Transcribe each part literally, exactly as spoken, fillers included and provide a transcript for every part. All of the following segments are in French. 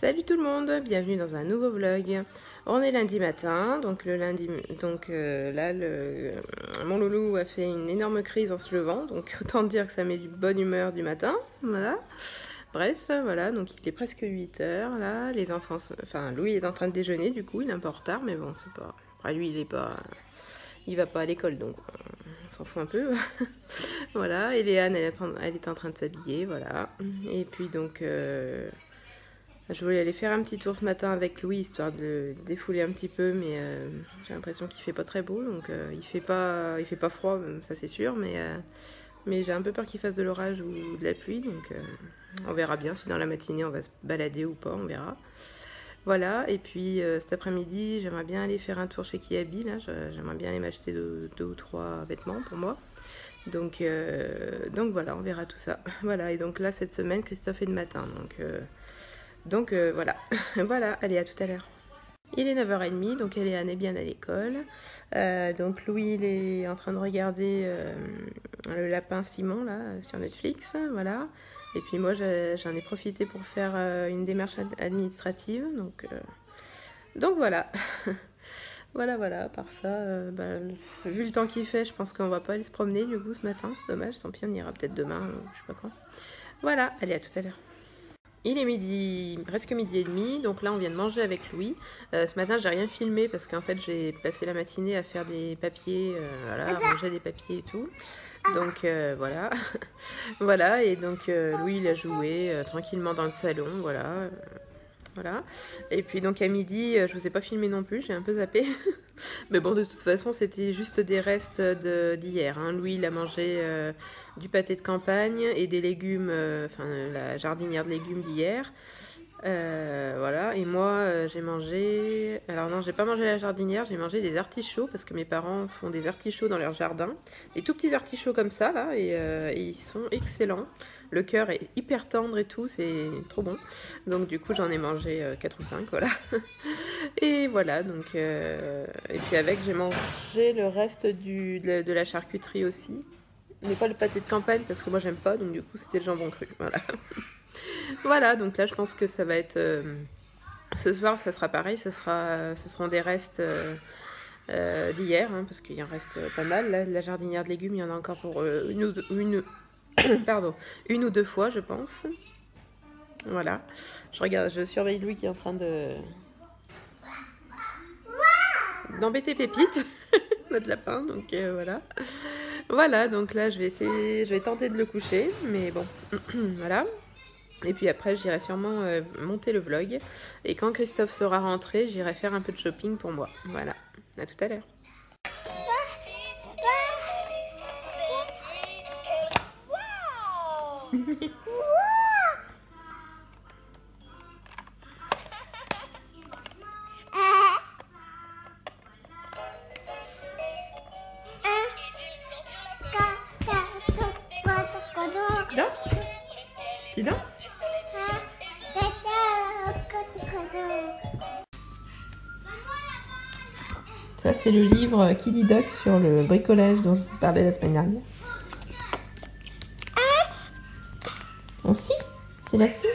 Salut tout le monde, bienvenue dans un nouveau vlog. On est lundi matin, donc le lundi, donc euh, là le, mon loulou a fait une énorme crise en se levant, donc autant dire que ça met du bonne humeur du matin, voilà. Bref, voilà, donc il est presque huit heures là, les enfants, sont, enfin Louis est en train de déjeuner, du coup il est un peu en retard, mais bon c'est pas, après lui il est pas, il va pas à l'école donc on s'en fout un peu. Voilà, et Léane elle est en, elle est en train de s'habiller, voilà, et puis donc... Euh, je voulais aller faire un petit tour ce matin avec Louis, histoire de le défouler un petit peu, mais euh, j'ai l'impression qu'il fait pas très beau, donc euh, il fait pas, il fait pas froid, ça c'est sûr, mais, euh, mais j'ai un peu peur qu'il fasse de l'orage ou de la pluie, donc euh, on verra bien si dans la matinée on va se balader ou pas, on verra. Voilà, et puis euh, cet après-midi, j'aimerais bien aller faire un tour chez Kiabi, là, j'aimerais bien aller m'acheter deux, deux ou trois vêtements pour moi. Donc, euh, donc voilà, on verra tout ça. Voilà, et donc là, cette semaine, Christophe est de matin, donc... Euh, Donc euh, voilà, voilà, allez à tout à l'heure. Il est neuf heures trente, donc Léane est bien à l'école. Euh, donc Louis, il est en train de regarder euh, le lapin Simon, là, sur Netflix, voilà. Et puis moi, j'en ai profité pour faire euh, une démarche administrative, donc, euh, donc voilà. Voilà, voilà, par ça, euh, bah, vu le temps qu'il fait, je pense qu'on va pas aller se promener du coup ce matin, c'est dommage, tant pis, on ira peut-être demain, ou je sais pas quand. Voilà, allez à tout à l'heure. Il est midi, presque midi et demi, donc là on vient de manger avec Louis. Euh, ce matin j'ai rien filmé parce qu'en fait j'ai passé la matinée à faire des papiers, euh, voilà, à ranger des papiers et tout. Donc euh, voilà, voilà, et donc euh, Louis il a joué euh, tranquillement dans le salon, voilà. Euh, voilà. Et puis donc à midi, euh, je vous ai pas filmé non plus, j'ai un peu zappé. Mais bon, de toute façon, c'était juste des restes d'hier. Hein. Louis, il a mangé euh, du pâté de campagne et des légumes, euh, enfin la jardinière de légumes d'hier. Euh, voilà, et moi, euh, j'ai mangé... Alors non, j'ai pas mangé la jardinière, j'ai mangé des artichauts, parce que mes parents font des artichauts dans leur jardin. Des tout petits artichauts comme ça, là, et, euh, et ils sont excellents. Le cœur est hyper tendre et tout, c'est trop bon. Donc du coup, j'en ai mangé euh, quatre ou cinq, voilà. Et voilà, donc... Euh... Et puis avec, j'ai mangé le reste du, de, de la charcuterie aussi. Mais pas le pâté de campagne, parce que moi, j'aime pas, donc du coup, c'était le jambon cru, voilà. Voilà, donc là je pense que ça va être... Euh, ce soir ça sera pareil, ce, sera, ce seront des restes euh, euh, d'hier, hein, parce qu'il en reste pas mal. Là, la jardinière de légumes, il y en a encore pour euh, une, ou deux, une, pardon, une ou deux fois je pense. Voilà, je regarde, je surveille Louis qui est en train de... d'embêter Pépite, notre lapin, donc euh, voilà. Voilà, donc là je vais essayer, je vais tenter de le coucher, mais bon, voilà. Et puis après, j'irai sûrement euh, monter le vlog. Et quand Christophe sera rentré, j'irai faire un peu de shopping pour moi. Voilà, à tout à l'heure. Tu danses? Ça, c'est le livre Kiddy Doc sur le bricolage dont je vous parlais la semaine dernière. On scie, c'est la scie.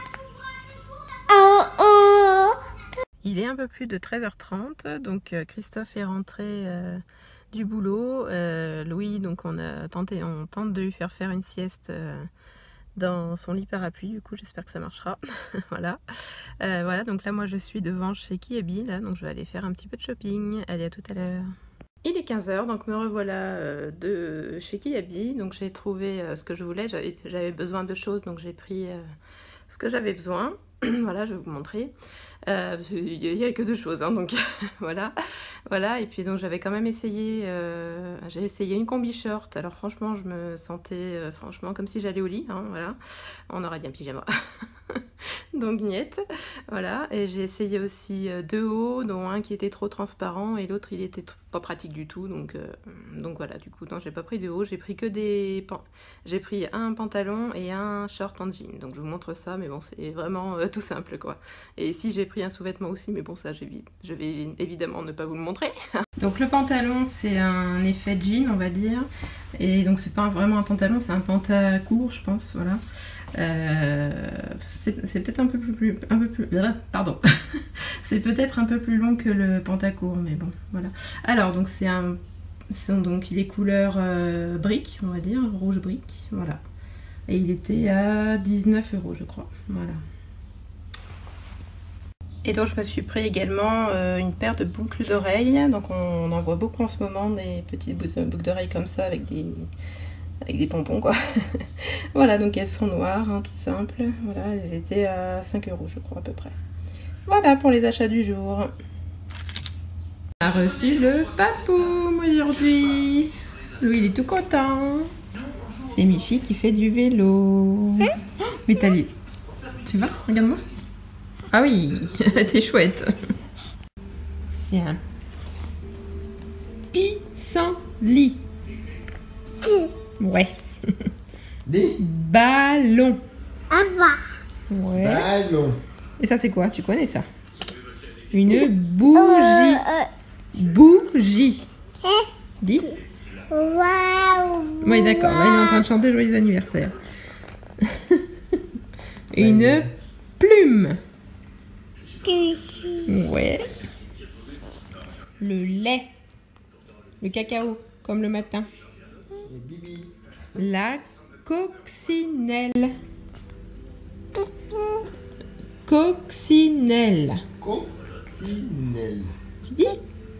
Il est un peu plus de treize heures trente, donc Christophe est rentré euh, du boulot. Euh, Louis, donc on a tenté, on tente de lui faire faire une sieste euh, dans son lit parapluie, du coup j'espère que ça marchera. Voilà. Euh, voilà, donc là moi je suis devant chez Kiabi, là, donc je vais aller faire un petit peu de shopping. Allez, à tout à l'heure. Il est quinze heures, donc me revoilà euh, de chez Kiabi, donc j'ai trouvé euh, ce que je voulais, j'avais besoin de choses, donc j'ai pris euh, ce que j'avais besoin. Voilà, je vais vous montrer. Euh, il n'y a que deux choses, hein, donc voilà. Voilà, et puis donc j'avais quand même essayé, euh, j'ai essayé une combi short. Alors franchement, je me sentais euh, franchement comme si j'allais au lit, hein, voilà. On aurait dit un pyjama. Donc niette, voilà. Et j'ai essayé aussi deux hauts, dont un qui était trop transparent et l'autre il était pas pratique du tout. Donc, euh, donc voilà, du coup non, j'ai pas pris de haut, j'ai pris que des, j'ai pris un pantalon et un short en jean. Donc je vous montre ça, mais bon c'est vraiment euh, tout simple quoi. Et ici j'ai pris un sous-vêtement aussi, mais bon ça je vais évidemment ne pas vous le montrer. Donc le pantalon c'est un effet jean on va dire, et donc c'est pas vraiment un pantalon, c'est un pantalon court je pense, voilà. Euh, c'est peut-être un peu plus, plus un peu plus pardon c'est peut-être un peu plus long que le pantacourt, mais bon voilà. Alors donc c'est un sont donc il est couleur euh, brique, on va dire rouge brique, voilà, et il était à dix-neuf euros je crois, voilà. Et donc je me suis pris également euh, une paire de boucles d'oreilles, donc on, on en voit beaucoup en ce moment, des petites boucles d'oreilles comme ça avec des avec des pompons quoi. Voilà, donc elles sont noires, hein, toutes simples. Voilà, elles étaient à cinq euros je crois à peu près. Voilà pour les achats du jour. On a reçu le papoum aujourd'hui. Louis il est tout content. C'est Mifi qui fait du vélo. Oh, Vitaly, tu vas? Regarde-moi. Ah oui, t'es chouette. C'est un pissenlit. Ouais. Des ballons. Ouais. ballons. Et ça c'est quoi? Tu connais ça? Une bougie. Bougie. Dis. Oui d'accord, là il est en train de chanter joyeux anniversaire. Une plume. Ouais. Le lait. Le cacao, comme le matin. Bibi. La coccinelle. Coccinelle. Coccinelle. Tu dis?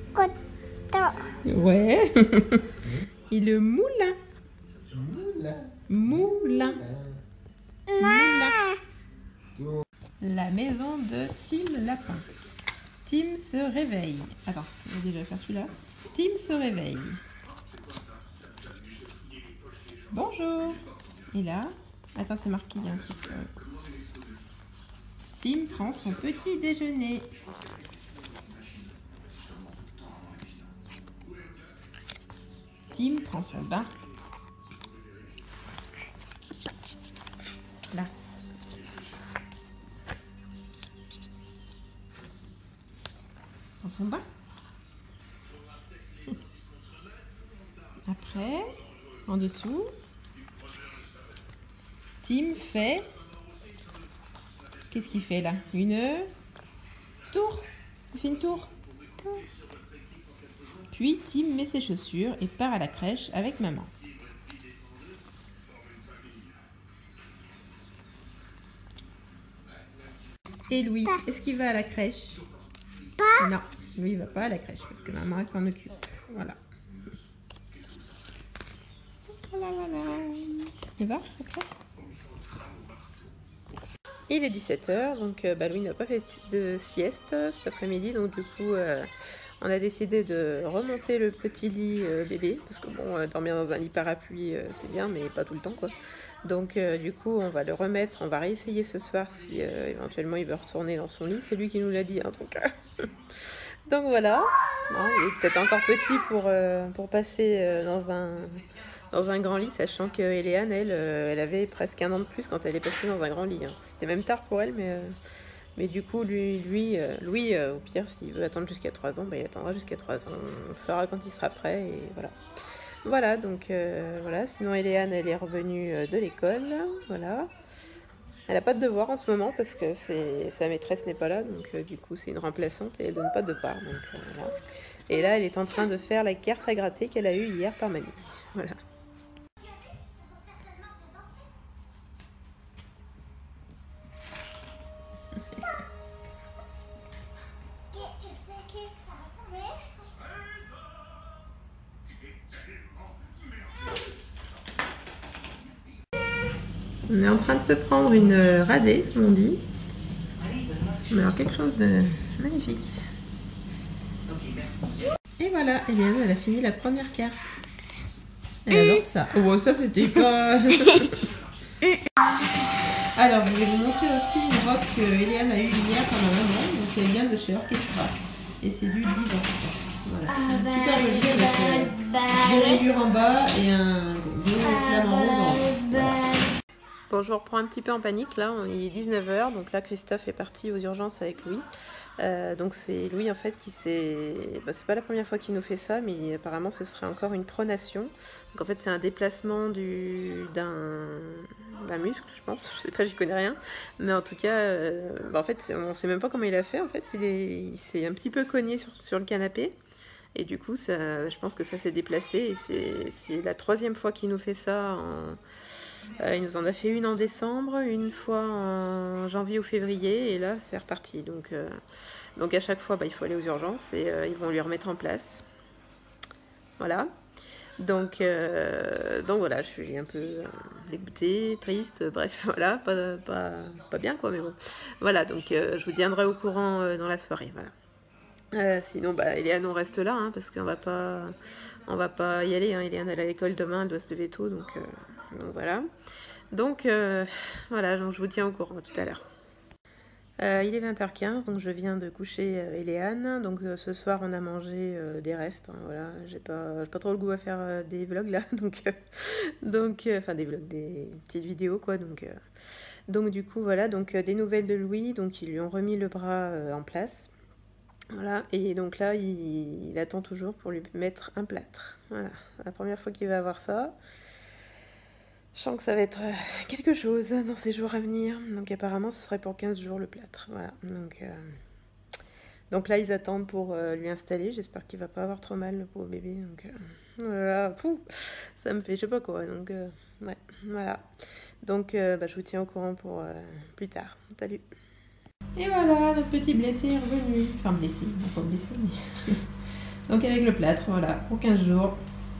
Ouais. Et le moulin. Moulin. Moulin. Moulin. La maison de Tim Lapin. Tim se réveille. Attends, on va déjà faire celui-là. Tim se réveille. Bonjour. Et là, attends, c'est marqué il y a un truc. Tim prend son petit déjeuner. Tim prend son bain. Là. Prend son bain. Après, en dessous, Tim fait... Qu'est-ce qu'il fait là? Une tour. Il fait une tour. Puis Tim met ses chaussures et part à la crèche avec maman. Et Louis, est-ce qu'il va à la crèche? Pas. Non, Louis il va pas à la crèche parce que maman elle s'en occupe. Voilà. Voilà, voilà. Il va après? Il est dix-sept heures, donc euh, bah, Louis n'a pas fait de sieste cet après-midi, donc du coup euh, on a décidé de remonter le petit lit euh, bébé, parce que bon, euh, dormir dans un lit parapluie euh, c'est bien, mais pas tout le temps quoi. Donc euh, du coup on va le remettre, on va réessayer ce soir si euh, éventuellement il veut retourner dans son lit, c'est lui qui nous l'a dit, hein, donc, euh... donc voilà. Non, il est peut-être encore petit pour, euh, pour passer euh, dans un... dans un grand lit, sachant que Eliane, elle, euh, elle avait presque un an de plus quand elle est passée dans un grand lit. Hein. C'était même tard pour elle, mais, euh, mais du coup, lui, lui euh, Louis, euh, au pire, s'il veut attendre jusqu'à trois ans, bah, il attendra jusqu'à trois ans. On le fera quand il sera prêt, et voilà. Voilà, donc euh, voilà. Sinon, Eliane, elle est revenue de l'école, voilà. Elle n'a pas de devoir en ce moment parce que sa maîtresse n'est pas là, donc euh, du coup, c'est une remplaçante et elle donne pas de devoir. Donc, euh, voilà. Et là, elle est en train de faire la carte à gratter qu'elle a eue hier par mamie. Voilà. On est en train de se prendre une rasée, on dit. Mais alors quelque chose de magnifique. Et voilà, Eliane, elle a fini la première carte. Elle adore ça. Oh, ça c'était pas... Alors, je vais vous montrer aussi une robe que Eliane a eue hier par ma maman. Donc, c'est bien de chez Orchestra. Et c'est du dix ans. Voilà. Super joli avec euh, deux rayures en bas et un gros flamant rose en haut. Voilà. Bon, je vous reprends un petit peu en panique, là, il est dix-neuf heures, donc là Christophe est parti aux urgences avec Louis. Euh, donc c'est Louis en fait qui s'est... Bah, c'est pas la première fois qu'il nous fait ça, mais apparemment ce serait encore une pronation. Donc en fait c'est un déplacement du... d'un... d'un muscle, je pense, je sais pas, j'y connais rien. Mais en tout cas, euh... bah, en fait on sait même pas comment il a fait, en fait il est... il s'est un petit peu cogné sur, sur le canapé. Et du coup, ça, je pense que ça s'est déplacé. Et c'est, c'est la troisième fois qu'il nous fait ça. En, euh, il nous en a fait une en décembre, une fois en janvier ou février. Et là, c'est reparti. Donc, euh, donc à chaque fois, bah, il faut aller aux urgences et euh, ils vont lui remettre en place. Voilà. Donc, euh, donc voilà, je suis un peu euh, dégoûtée, triste. Bref, voilà, pas, pas, pas bien quoi, mais bon. Voilà, donc euh, je vous tiendrai au courant euh, dans la soirée. Voilà. Euh, sinon, bah, Eliane, on reste là, hein, parce qu'on va pas, on va pas y aller. Hein. Eliane, elle est à l'école demain, elle doit se lever tôt, donc, euh, donc voilà. Donc euh, voilà, donc je vous tiens au courant tout à l'heure. Euh, il est vingt heures quinze, donc je viens de coucher euh, Eliane. Donc euh, ce soir, on a mangé euh, des restes. Hein, voilà, j'ai pas, j'ai pas trop le goût à faire euh, des vlogs là, donc, euh, donc, euh, enfin des vlogs, des petites vidéos quoi. Donc, euh, donc du coup voilà, donc euh, des nouvelles de Louis. Donc ils lui ont remis le bras euh, en place. Voilà, et donc là, il, il attend toujours pour lui mettre un plâtre. Voilà, la première fois qu'il va avoir ça. Je sens que ça va être quelque chose dans ces jours à venir. Donc apparemment, ce serait pour quinze jours le plâtre. Voilà, donc, euh, donc là, ils attendent pour euh, lui installer. J'espère qu'il va pas avoir trop mal, le pauvre bébé. Donc euh, voilà, pouf, ça me fait je sais pas quoi. Donc euh, ouais, voilà. Donc euh, bah, je vous tiens au courant pour euh, plus tard. Salut. Et voilà, notre petit blessé est revenu. Enfin blessé, pas blessé, mais... Donc avec le plâtre, voilà, pour quinze jours.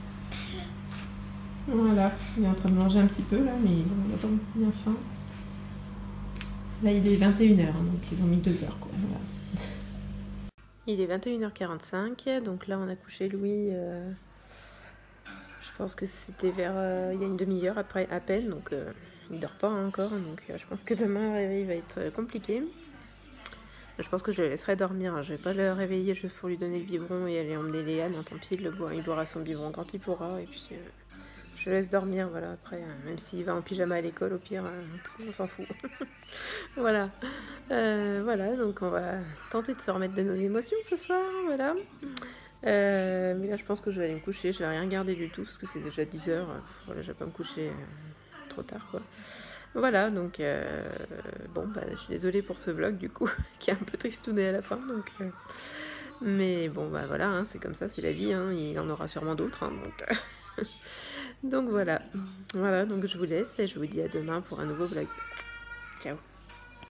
Voilà, il est en train de manger un petit peu là, mais ils ont pas bien faim. Là il est vingt et une heures, hein, donc ils ont mis deux heures quoi. Voilà. Il est vingt et une heures quarante-cinq, donc là on a couché Louis, euh, je pense que c'était vers, euh, il y a une demi-heure après à peine, donc euh, il dort pas hein, encore, donc euh, je pense que demain le réveil va être compliqué. Je pense que je le laisserai dormir, je vais pas le réveiller juste pour lui donner le biberon et aller emmener Léa, non tant pis, il, le boit, il boira son biberon quand il pourra, et puis euh, je le laisse dormir, voilà, après, euh, même s'il va en pyjama à l'école, au pire, euh, on s'en fout. Voilà, euh, voilà, donc on va tenter de se remettre de nos émotions ce soir, voilà. Euh, mais là je pense que je vais aller me coucher, je vais rien garder du tout, parce que c'est déjà dix heures, voilà, je vais pas me coucher euh, trop tard, quoi. Voilà, donc euh, bon, bah, je suis désolée pour ce vlog du coup, qui est un peu tristouné à la fin, donc euh, mais bon, bah voilà, hein, c'est comme ça, c'est la vie, hein, il en aura sûrement d'autres, hein, donc euh, donc voilà, voilà, donc je vous laisse et je vous dis à demain pour un nouveau vlog. Ciao.